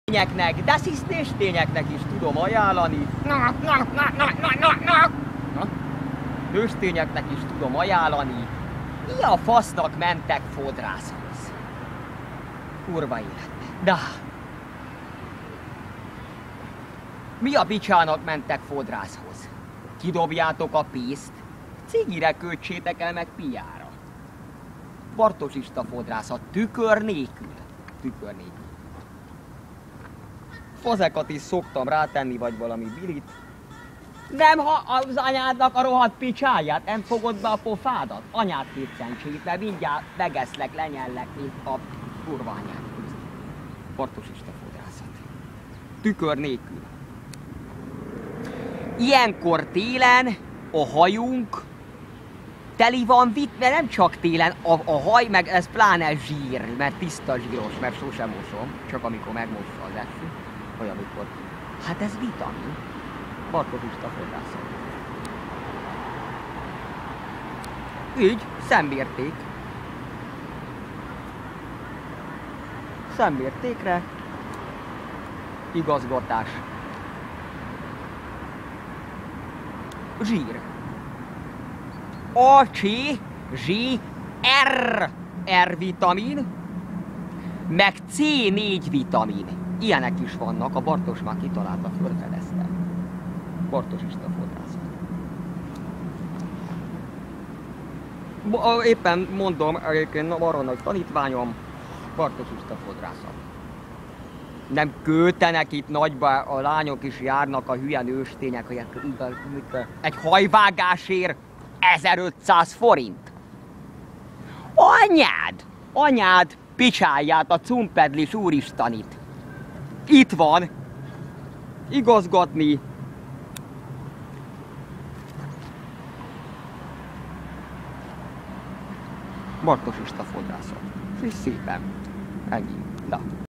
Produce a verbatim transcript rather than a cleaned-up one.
Nőstényeknek, de szisztéstényeknek is tudom ajánlani. Na, na, na, na, na, na, na. Na? Nőstényeknek is tudom ajánlani. Mi a fasznak mentek fodrászhoz? Kurva élet. De... Mi a bicsának mentek fodrászhoz? Kidobjátok a pénzt, cigire költsétek el meg piára. Bartosista fodrászat tükör nélkül. Tükör nélkül. Fazekat is szoktam rátenni, vagy valami bilit. Nem, ha az anyádnak a rohadt picsáját, nem fogod be a pofádat? Anyád kétszentsét, mert mindjárt megeszlek, lenyellek, mint a kurva anyád. Bartosista fodrászat. Tükör nélkül. Ilyenkor télen a hajunk teli van vitt, mert nem csak télen, a, a haj meg ez pláne zsír, mert tiszta zsíros, mert sosem mosom, csak amikor megmossa az eső, vagy amikor... Hát ez vitamin. Bartosista fodrászat. Így, szemmérték. Szemmértékre. Igazgatás. Zsír. A, C, Z, R, R vitamin, meg C négy vitamin. Ilyenek is vannak, a Bartos már kitalálta, fölfedezte. Bartosista fodrászat. Éppen mondom, egyébként van nagy tanítványom, Bartosista fodrászat. Nem költenek itt nagyba, a lányok is járnak, a hülye nőstények, hogy egy hajvágásért ezerötszáz forint. Anyád! Anyád picsáját, a cumpedlis úristenit. Itt van. Igazgatni. Bartosista fodrászat. És szépen. Ennyi. Na.